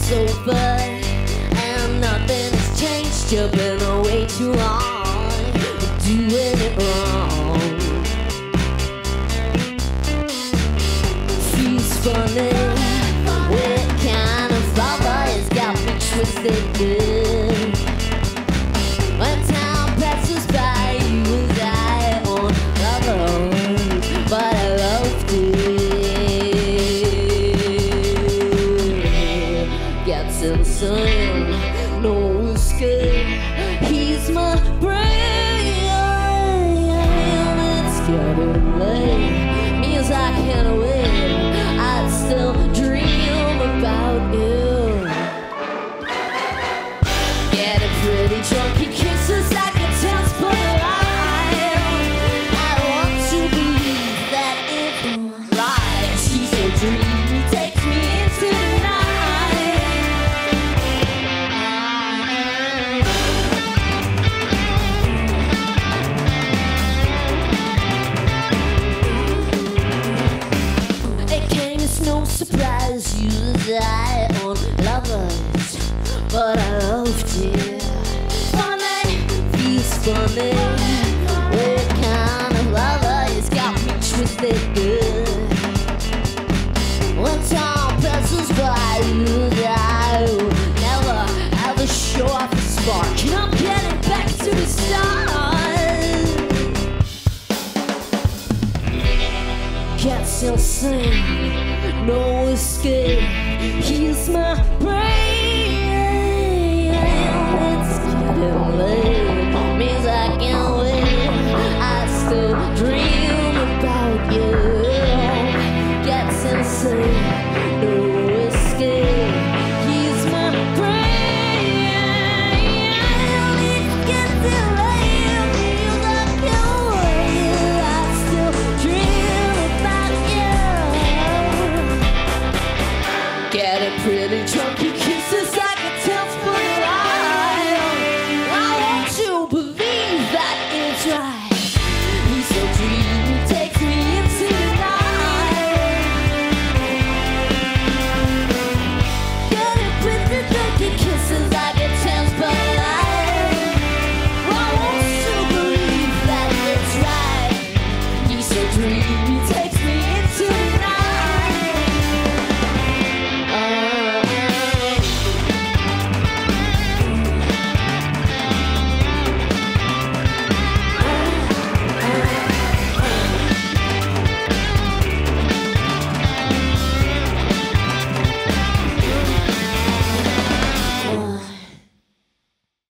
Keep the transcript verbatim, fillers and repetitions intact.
it's over and nothing has changed. You've been away too long, doing it wrong. Feels funny, what kind of lover has got me twisted good? When time passes by, you and I on lovers, but I loved it. Gets insane, no escape. He's my brain. It's getting late, means I can't wait. I still dream about you. Getting pretty drunk, he kisses like a tense but alive. I want to believe that it lies. He's so dreamy, takes me into the night. It came as no surprise, you die on lovers, but I loved you. Funny, feels funny. What kind of lover has got me twisted good? When time passes by, you die. Never ever show off a spark, and I'm getting back to the start. Gets insane, no escape. He's my brain. It's getting late, means I can't wait. I still dream about you. Gets insane, no escape. He's my brain. It's getting late, means I can't wait. I still dream about you. Getting pretty drunk, he kisses like a tense but alive. I want to believe that it's right. He's so dreamy, takes me into the night. Getting pretty drunk, he kisses like a tense but alive. I want to believe that it's right. He's so dreamy.